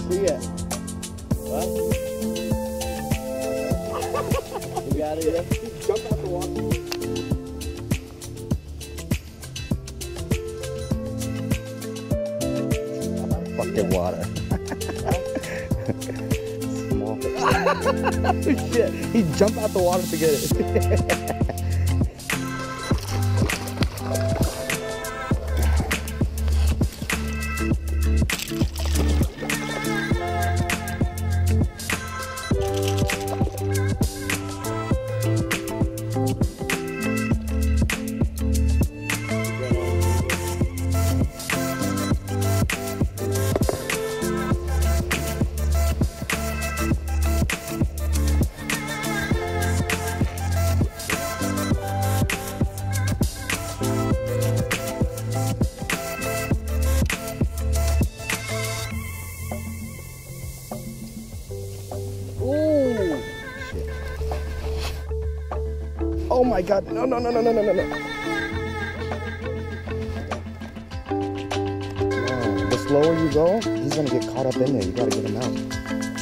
Where you at? What? You got it yet? Jump out the water. Fucking water. Small fish. Shit. He jumped out the water to get it. Oh my God, no. No, the slower you go, he's gonna get caught up in there. You gotta get him out.